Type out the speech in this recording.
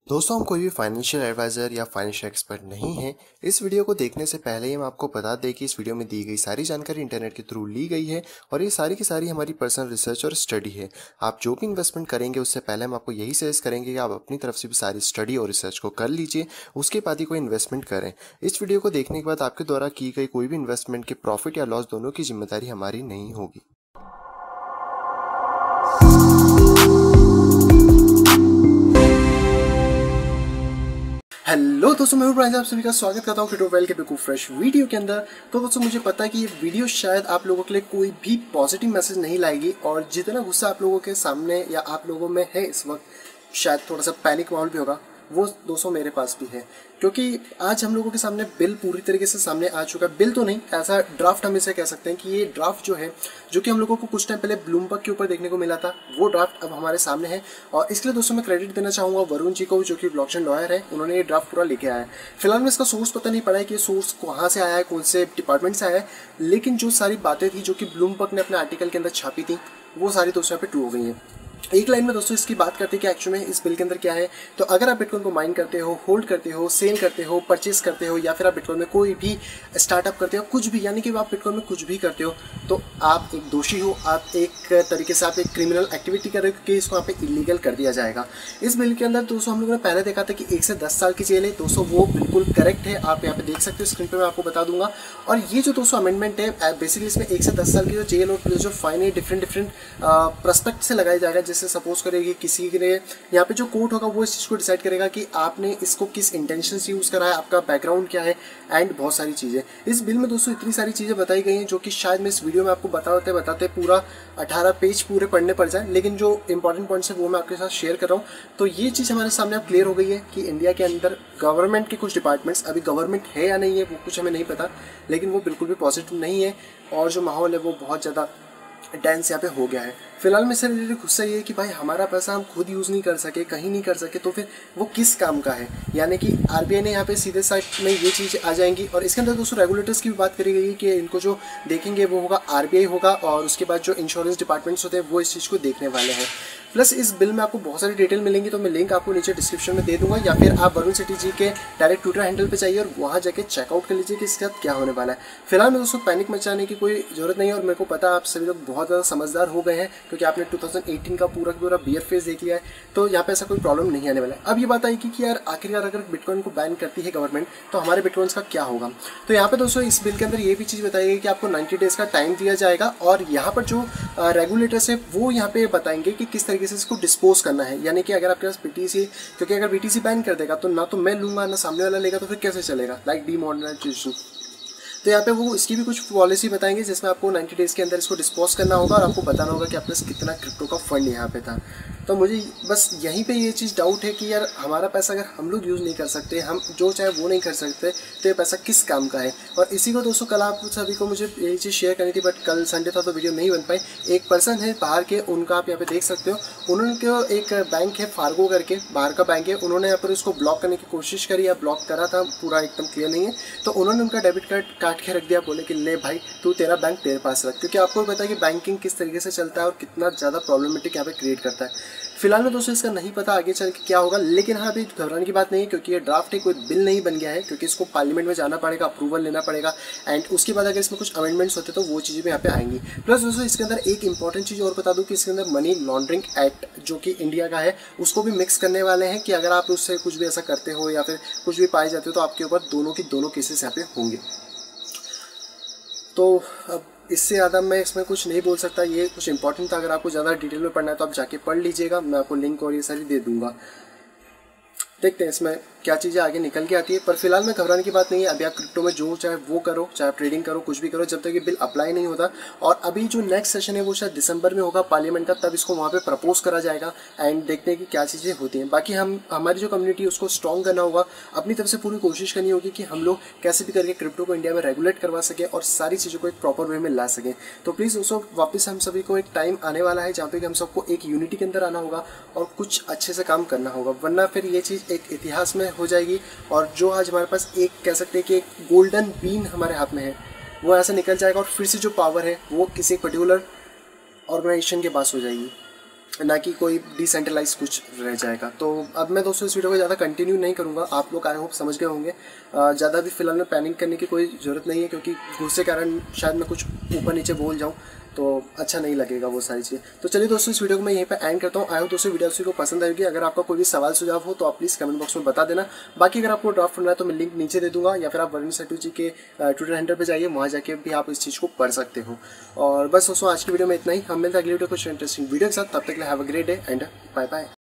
दोस्तों, हम कोई भी फाइनेंशियल एडवाइज़र या फाइनेंशियल एक्सपर्ट नहीं हैं। इस वीडियो को देखने से पहले ही हम आपको बता दें कि इस वीडियो में दी गई सारी जानकारी इंटरनेट के थ्रू ली गई है और ये सारी की सारी हमारी पर्सनल रिसर्च और स्टडी है। आप जो भी इन्वेस्टमेंट करेंगे उससे पहले हम आपको यही सजेस्ट करेंगे कि आप अपनी तरफ से भी सारी स्टडी और रिसर्च को कर लीजिए, उसके बाद ही कोई इन्वेस्टमेंट करें। इस वीडियो को देखने के बाद आपके द्वारा की गई कोई भी इन्वेस्टमेंट के प्रॉफिट या लॉस दोनों की जिम्मेदारी हमारी नहीं होगी। हेलो दोस्तों, मैं प्राइज आप सभी का स्वागत करता हूँ क्रिप्टोवेल के बिल्कुल फ्रेश वीडियो के अंदर। तो दोस्तों, मुझे पता है कि ये वीडियो शायद आप लोगों के लिए कोई भी पॉजिटिव मैसेज नहीं लाएगी और जितना गुस्सा आप लोगों के सामने या आप लोगों में है इस वक्त, शायद थोड़ा सा पैनिक माहौल भी होगा, वो दोस्तों मेरे पास भी है। क्योंकि आज हम लोगों के सामने बिल पूरी तरीके से सामने आ चुका है। बिल तो नहीं, ऐसा ड्राफ्ट हम इसे कह सकते हैं कि ये ड्राफ्ट जो है, जो कि हम लोगों को कुछ टाइम पहले ब्लूमबर्ग के ऊपर देखने को मिला था, वो ड्राफ्ट अब हमारे सामने है। और इसके लिए दोस्तों मैं क्रेडिट देना चाहूँगा वरुण जी को, जो कि ब्लॉकचेन लॉयर है। उन्होंने ये ड्राफ्ट पूरा लेके आया है। फिलहाल में इसका सोर्स पता नहीं पड़ा है कि सोर्स कहाँ से आया है, कौन से डिपार्टमेंट से आया है, लेकिन जो सारी बातें थी जो कि ब्लूमबर्ग ने अपने आर्टिकल के अंदर छापी थी, वो सारी दोस्तों यहाँ पे ट्रू हो गई हैं। एक लाइन में दोस्तों इसकी बात करते हैं कि एक्चुअली में इस बिल के अंदर क्या है। तो अगर आप बिटकॉइन को माइन करते हो, होल्ड करते हो, सेल करते हो, परचेस करते हो, या फिर आप बिटकॉइन में कोई भी स्टार्टअप करते हो, कुछ भी, यानी कि आप बिटकॉइन में कुछ भी करते हो, तो आप एक दोषी हो। आप एक तरीके से आप एक क्रिमिनल एक्टिविटी कर रहे हो कि इसको यहाँ पे इलीगल कर दिया जाएगा। इस बिल के अंदर दोस्तों हम लोगों ने पहले देखा था कि 1 से 10 साल की जेल है। दोस्तों वो बिल्कुल करेक्ट है, आप यहाँ पे देख सकते हो, स्क्रीन पर मैं आपको बता दूंगा। और ये जो दोस्तों अमेंडमेंट है, बेसिकली इसमें 1 से 10 साल की जो जेल और जो फाइन है डिफरेंट प्रोस्पेक्ट से लगाया जाएगा। जैसे सपोज करेगी किसी ने, यहाँ पे जो कोर्ट होगा वो इस चीज़ को डिसाइड करेगा कि आपने इसको किस इंटेंशन से यूज़ करा है, आपका बैकग्राउंड क्या है, एंड बहुत सारी चीज़ें। इस बिल में दोस्तों इतनी सारी चीज़ें बताई गई हैं जो कि शायद मैं इस वीडियो में आपको बताते बताते पूरा 18 पेज पूरे पढ़ने पड़ जाए, लेकिन जो इंपॉर्टेंट पॉइंट्स है वो मैं आपके साथ शेयर कर रहा हूँ। तो ये चीज़ हमारे सामने अब क्लियर हो गई है कि इंडिया के अंदर गवर्नमेंट के कुछ डिपार्टमेंट्स, अभी गवर्नमेंट है या नहीं है वो कुछ हमें नहीं पता, लेकिन वो बिल्कुल भी पॉजिटिव नहीं है और जो माहौल है वो बहुत ज़्यादा डांस यहाँ पे हो गया है। फिलहाल में से रिलेटेड गुस्सा ये है कि भाई हमारा पैसा हम खुद यूज़ नहीं कर सके, कहीं नहीं कर सके, तो फिर वो किस काम का है। यानी कि आरबीआई ने यहाँ पे सीधे साइड में ये चीज़ आ जाएंगी। और इसके अंदर दोस्तों रेगुलेटर्स की भी बात करी गई है कि इनको जो देखेंगे वो होगा आरबीआई होगा, और उसके बाद जो इंश्योरेंस डिपार्टमेंट्स होते हैं वो इस चीज़ को देखने वाले हैं। प्लस इस बिल में आपको बहुत सारी डिटेल मिलेंगी, तो मैं लिंक आपको नीचे डिस्क्रिप्शन में दे दूंगा, या फिर आप वरुण सेठी जी के डायरेक्ट ट्विटर हैंडल पे जाइए और वहाँ जाके चेकआउट कर लीजिए कि इसके साथ क्या होने वाला है। फिलहाल में दोस्तों पैनिक मचाने की कोई जरूरत नहीं है, और मेरे को पता है आप सभी लोग बहुत ज़्यादा समझदार हो गए हैं, क्योंकि आपने 2018 का पूरा बियर फेज देख लिया है। तो यहाँ पे ऐसा कोई प्रॉब्लम नहीं आने वाला है। अब ये बात आएगी कि यार आखिरकार अगर बिटकॉइन को बैन करती है गवर्नमेंट, तो हमारे बिटकॉइंस का क्या होगा। तो यहाँ पे दोस्तों इस बिल के अंदर ये भी चीज़ बताई गई कि आपको 90 डेज का टाइम दिया जाएगा, और यहाँ पर जो रेगुलेटर्स है वो यहाँ पे बताएंगे कि किस तरीके से इसको डिस्पोज करना है। यानी कि अगर आपके पास बीटीसी, क्योंकि अगर बीटीसी बैन कर देगा तो ना तो मैं लूंगा ना सामने वाला लेगा, तो फिर कैसे चलेगा, लाइक डीमोनेटाइजेशन। तो यहाँ पे वो इसकी भी कुछ पॉलिसी बताएंगे जिसमें आपको 90 डेज़ के अंदर इसको डिस्पोज करना होगा, और आपको बताना होगा कि आपके पास कितना क्रिप्टो का फंड यहाँ पे था। तो मुझे बस यहीं पे ये चीज़ डाउट है कि यार हमारा पैसा अगर हम लोग यूज़ नहीं कर सकते, हम जो चाहे वो नहीं कर सकते, तो ये पैसा किस काम का है। और इसी को दोस्तों कल आप सभी को मुझे यही चीज़ शेयर करनी थी, बट कल संडे था तो वीडियो नहीं बन पाई। एक पर्सन है बाहर के, उनका आप यहाँ पे देख सकते हो, उन्होंने एक बैंक है फार्गो करके, बाहर का बैंक है, उन्होंने यहाँ पर उसको ब्लॉक करने की कोशिश करी या ब्लॉक करा था, पूरा एकदम क्लियर नहीं है। तो उन्होंने उनका डेबिट कार्ड काट के रख दिया, बोले कि ले भाई तू तेरा बैंक तेरे पास रख, क्योंकि आपको पता है कि बैंकिंग किस तरीके से चलता है और कितना ज़्यादा प्रॉब्लमेटिक यहाँ पे क्रिएट करता है। फिलहाल में दोस्तों इसका नहीं पता आगे चल के क्या होगा, लेकिन हाँ अभी घबराने की बात नहीं है, क्योंकि ये ड्राफ्ट है, कोई बिल नहीं बन गया है, क्योंकि इसको पार्लियामेंट में जाना पड़ेगा, अप्रूवल लेना पड़ेगा, एंड उसके बाद अगर इसमें कुछ अमेंडमेंट्स होते तो वो चीज़ें भी यहाँ पे आएंगी। प्लस दोस्तों इसके अंदर एक इंपॉर्टेंट चीज़ और बता दूँ कि इसके अंदर मनी लॉन्ड्रिंग एक्ट जो कि इंडिया का है उसको भी मिक्स करने वाले हैं, कि अगर आप उससे कुछ भी ऐसा करते हो या फिर कुछ भी पाए जाते हो तो आपके ऊपर दोनों की दोनों केसेस यहाँ पे होंगे। तो अब इससे ज़्यादा मैं इसमें कुछ नहीं बोल सकता, ये कुछ इंपॉर्टेंट था। अगर आपको ज़्यादा डिटेल में पढ़ना है तो आप जाके पढ़ लीजिएगा, मैं आपको लिंक और ये सारी दे दूंगा। देखते हैं इसमें क्या चीज़ें आगे निकल के आती है, पर फिलहाल में घबराने की बात नहीं है। अभी आप क्रिप्टो में जो चाहे वो करो, चाहे आप ट्रेडिंग करो, कुछ भी करो, जब तक ये बिल अप्लाई नहीं होता। और अभी जो नेक्स्ट सेशन है वो शायद दिसंबर में होगा पार्लियामेंट का, तब इसको वहाँ पे प्रपोज करा जाएगा, एंड देखते हैं कि क्या चीज़ें होती हैं। बाकी हमारी जो कम्युनिटी है उसको स्ट्रॉन्ग करना होगा, अपनी तरफ से पूरी कोशिश करनी होगी कि हम लोग कैसे भी करके क्रिप्टो को इंडिया में रेगुलेट करवा सकें और सारी चीज़ों को एक प्रॉपर वे में ला सकें। तो प्लीज़ दोस्तों वापस हम सभी को एक टाइम आने वाला है जहाँ पे हम सबको एक यूनिटी के अंदर आना होगा और कुछ अच्छे से काम करना होगा, वरना फिर ये चीज़ एक इतिहास में हो जाएगी। और जो आज हमारे पास एक कह सकते हैं कि एक गोल्डन बीन हमारे हाथ में है, वो ऐसे निकल जाएगा और फिर से जो पावर है वो किसी पर्टिकुलर ऑर्गेनाइजेशन के पास हो जाएगी। ना कि कोई डिसेंट्रलाइज कुछ रह जाएगा। तो अब मैं दोस्तों इस वीडियो को ज़्यादा कंटिन्यू नहीं करूँगा, आप लोग आई होप समझ गए होंगे। ज़्यादा भी फिलहाल में पैनिक करने की कोई ज़रूरत नहीं है, क्योंकि गुस्से के कारण शायद मैं कुछ ऊपर नीचे बोल जाऊँ तो अच्छा नहीं लगेगा वो सारी चीज़ें। तो चलिए दोस्तों इस वीडियो को मैं यहीं पे एंड करता हूँ। आई होप दोस्तों वीडियो को पसंद आएगी। अगर आपका कोई भी सवाल सुझाव हो तो आप प्लीज़ कमेंट बॉक्स में बता देना। बाकी अगर आपको ड्राफ्ट पढ़ना है तो मैं लिंक नीचे दे दूंगा, या फिर आप वरुण सेठू जी के ट्विटर हैंडल पर जाइए, वहाँ जाके भी आप इस चीज़ को पढ़ सकते हो। और बस दोस्तों आज की वीडियो में इतना ही। हम मिलते हैं अगली वीडियो कुछ इंटरेस्टिंग वीडियो के साथ। तब तक के लिए have a great day and bye bye.